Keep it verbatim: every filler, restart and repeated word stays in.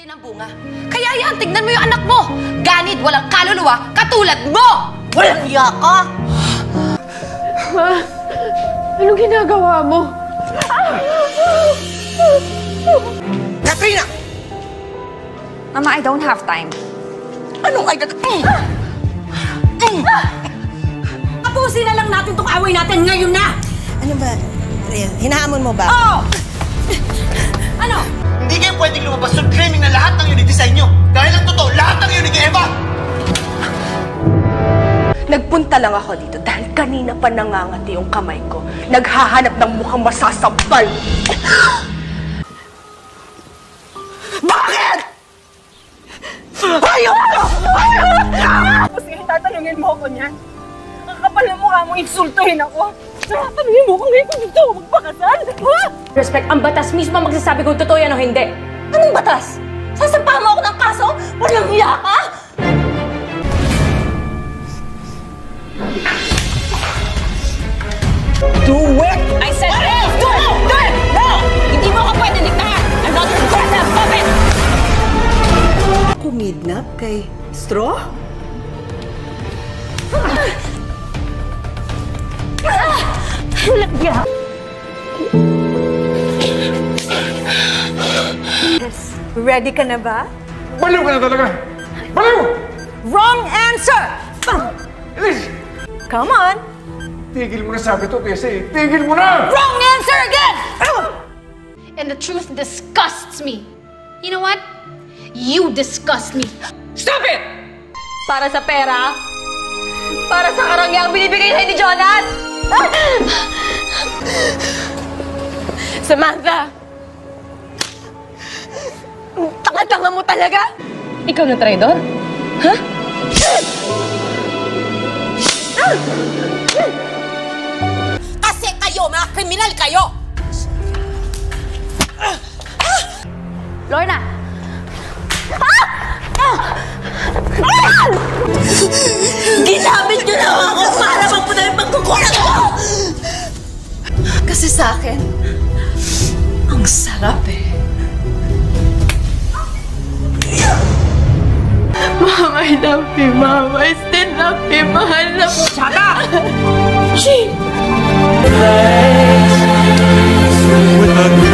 yun ang bunga. Kaya yan, tignan mo yung anak mo. Ganid, walang kaluluwa, katulad mo! Walang iya ka! Ma, anong ginagawa mo? Katrina! Mama, I don't have time. Anong ay gat... Mm. Mm. Tapusin na lang natin tong away natin ngayon na! Ano ba? Real, hinahamon mo ba? Oo! Ano? Hindi kayo pwedeng lumabas sa claiming na lahat ng unique design nyo. Dahil ang totoo, lahat ng unique Eva! Nagpunta lang ako dito dahil kanina pa nangangati yung kamay ko. Naghahanap ng mukhang masasampal. Bakit? Ayaw mo! Ayaw mo! Kasi tatanungin mo ako niyan. Ang kapal na mukha mo, insultuhin ako. Tatanungin mo kung ngayon ko gusto ko magpakasal. Ha? Respect, ang batas mismo magsasabi kung totoo yan o hindi. Anong batas? Sasampahan mo ako ng kaso? Walang iya ka? Do it! I said yes! Do it! Do it! No! Hindi mo ka pwede diktahan! I'm not your brother! Puppet! Kumidnap kay Straw? Walang iya! Ready ka na ba? Baliw ka na talaga! Baliw! Wrong answer! Elise! Come on! Tigil mo na sabi to, Tessie. Tigil mo na! Wrong answer again! And the truth disgusts me. You know what? You disgust me. Stop it! Para sa pera? Para sa karangyang binibigay sa'yo ni Jonas? Samantha! Tanga-tanga mo talaga? Ikaw na traidor? Ha? Kasi kayo, mga kriminal kayo! Lorna! Ginamit niyo lang ako para magpunta yung pagkukulang ko! Kasi sa akin, ang sarap eh. Mama, I love you, Mama. I still love you. Mahal na mo. Shut up! She... With a